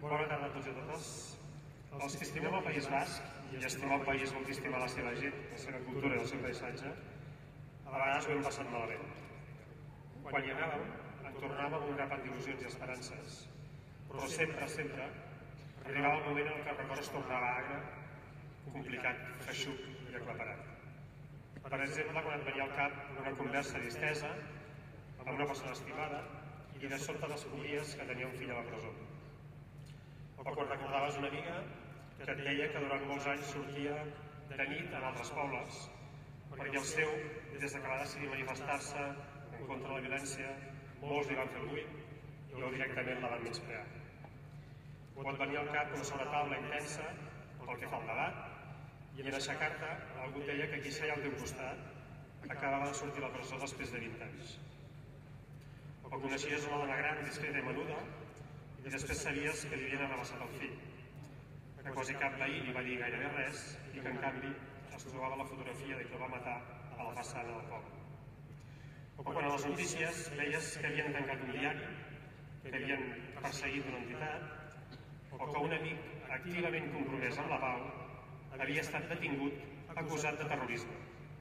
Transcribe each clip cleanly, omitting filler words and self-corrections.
Bona tarda a tots i a totes. Els que estimem el País Basc i estimar el país vol dir estimar la seva gent, la seva cultura i el seu paisatge, a vegades ho hem passat malament. Quan hi anàvem, en tornàvem amb un grapat d'il·lusions i esperances, però sempre arribava el moment en què el record es tornava agre, complicat, feixuc i aclaparat. Per exemple, quan et venia al cap una conversa distesa amb una persona estimada i de sobte descobries que tenia un fill a la presó. O quan recordaves una amiga que et deia que durant molts anys sortia de nit en altres pobles perquè el seu, des que va decidir manifestar-se en contra de la violència, molts li van fer el buit o directament la van menysprear. O et venia al cap una sobretaula intensa pel que fa al debat i en aixecar-te algú et deia que qui seia al teu costat acabava de sortir a la presó després de 20 anys. O coneixies una dona gran, discreta i menuda i després sabies que li havien arrabassat el fill, que quasi cap veí li va dir gairebé res i que en canvi es trobava la fotografia de qui el va matar a la façana del poble. O quan a les notícies veies que havien tancat un diari, que havien perseguit una entitat, o que un amic activament compromès amb la pau havia estat detingut acusat de terrorisme.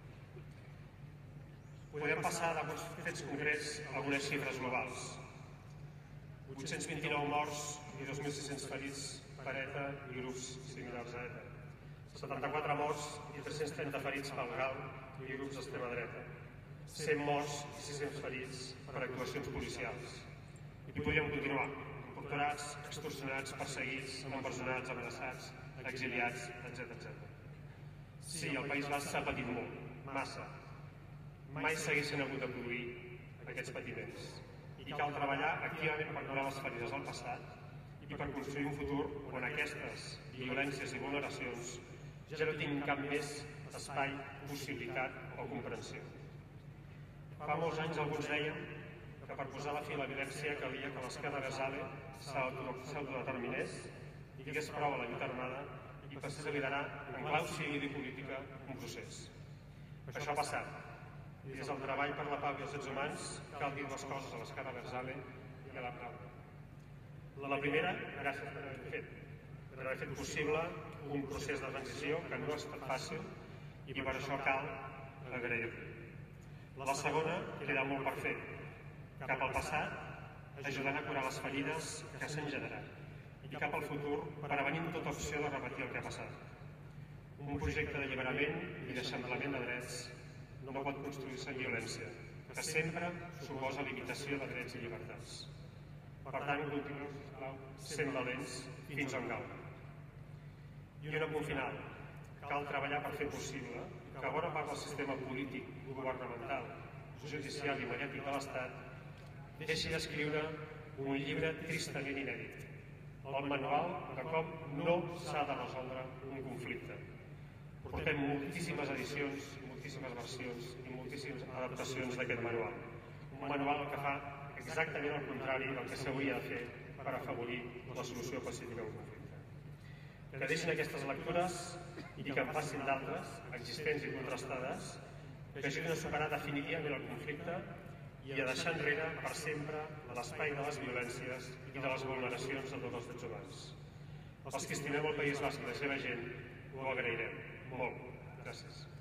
Podem passar d'alguns fets concrets a algunes xifres globals. 829 morts i 2.600 ferits per ETA i grups similars a ETA. 74 morts i 330 ferits pel GAL i grups d'extrema dreta. 100 morts i 600 ferits per actuacions policials. I podríem continuar, torturats, extorsionats, perseguits, empresonats, amenaçats, exiliats, etc. Sí, el País Basc s'ha patit molt, massa. Mai s'haguessin hagut de produir aquests patiments. I cal treballar activament per curar les ferides del passat i per construir un futur on aquestes violències i vulneracions ja no tinguin cap més espai, possibilitat o comprensió. Fa molts anys alguns deien que per posar la fi a la violència calia que l'esquerra Vesale s'autodeterminés i digués prou a la lluita armada i passés a liderar en clau civil i política un procés. Això ha passat. I des del treball per la pau i els drets humans cal dir dues coses a l'esquerra Vesale i a la pau. La primera, gràcies per haver fet possible un procés de transició que no ha estat fàcil i per això cal agrair-li. La segona, queda molt per fer, cap al passat, ajudant a curar les ferides que s'han generat i cap al futur, prevenint tota opció de repetir el que ha passat. Un projecte d'alliberament i d'eixamplament de drets no pot construir-se en violència, que sempre suposa limitació de drets i llibertats. Per tant, continuem, sisplau, sent valents fins on cal. I un apunt final. Cal treballar per fer possible que bona part del sistema polític, governamental, judicial i mediàtic de l'Estat deixi d'escriure un llibre tristament inèdit, el manual de com no s'ha de resoldre un conflicte. Portem moltíssimes edicions, moltíssimes versions i moltíssimes adaptacions d'aquest manual. Un manual que fa exactament el contrari del que s'hauria de fer per afavorir la solució pacífica del conflicte. Que deixin aquestes lectures i que en passin d'altres, existents i contrastades, que ajudin a superar definitivament el conflicte i a deixar enrere per sempre l'espai de les violències i de les vulneracions de tots els drets humans. Els que estimem el País Basc i la seva gent ho agrairem molt. Gràcies.